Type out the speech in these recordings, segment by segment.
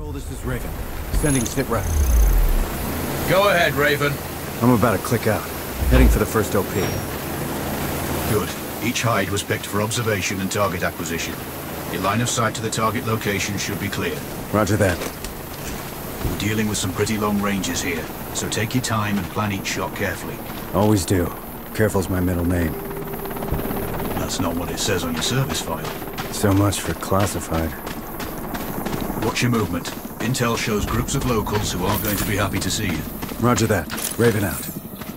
This is Raven. Sending sit rep. Go ahead, Raven. I'm about to click out. Heading for the first OP. Good. Each hide was picked for observation and target acquisition. Your line of sight to the target location should be clear. Roger that. We're dealing with some pretty long ranges here, so take your time and plan each shot carefully. Always do. Careful's my middle name. That's not what it says on your service file. So much for classified. Watch your movement. Intel shows groups of locals who aren't going to be happy to see you. Roger that. Raven out.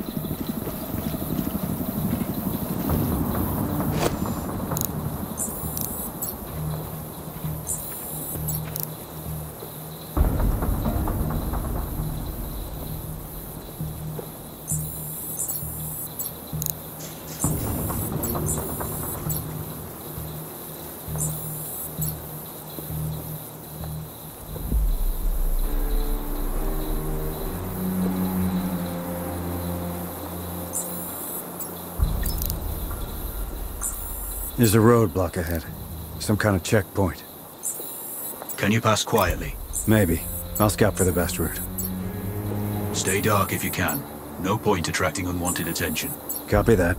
There's a roadblock ahead. Some kind of checkpoint. Can you pass quietly? Maybe. I'll scout for the best route. Stay dark if you can. No point attracting unwanted attention. Copy that.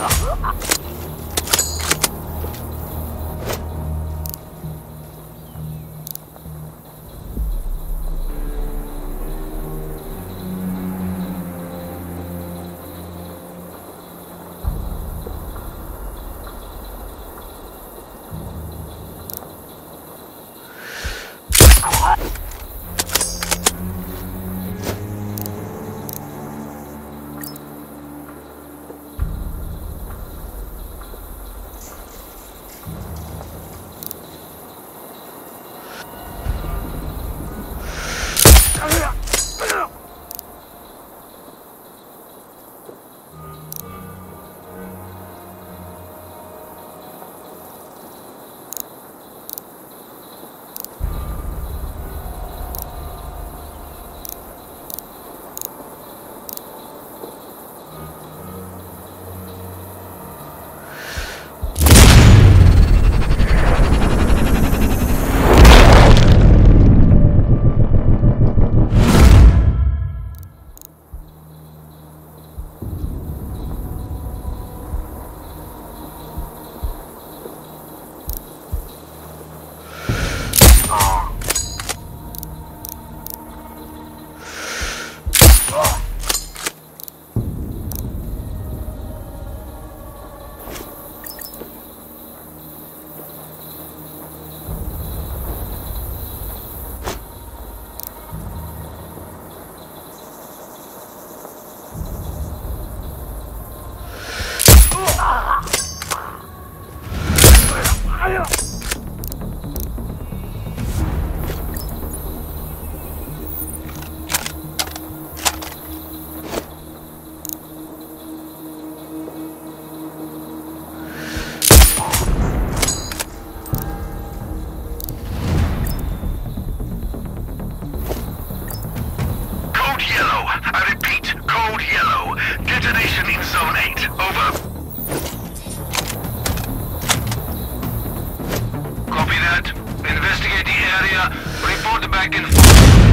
Report back in force.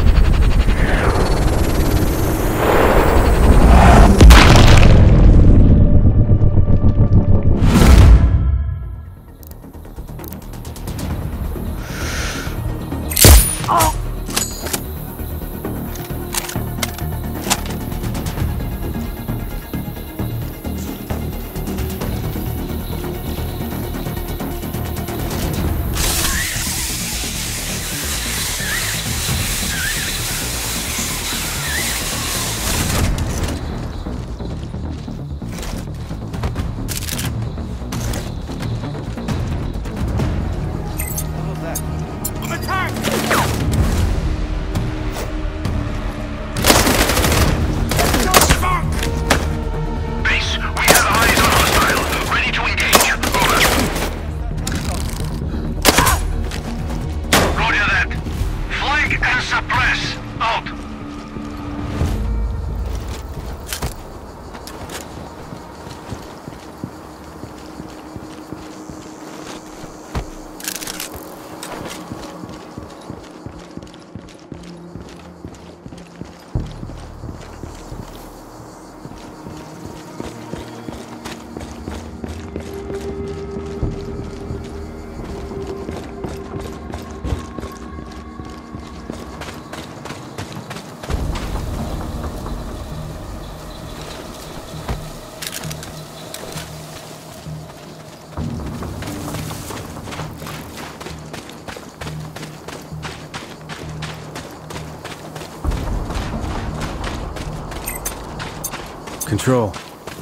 Control.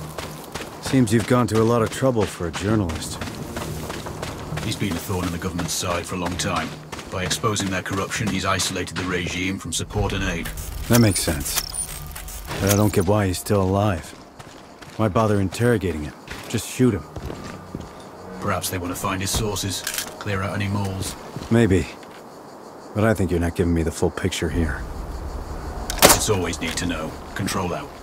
Seems you've gone to a lot of trouble for a journalist. He's been a thorn in the government's side for a long time. By exposing their corruption, he's isolated the regime from support and aid. That makes sense. But I don't get why he's still alive. Why bother interrogating him? Just shoot him. Perhaps they want to find his sources, clear out any moles. Maybe. But I think you're not giving me the full picture here. It's always need to know. Control out.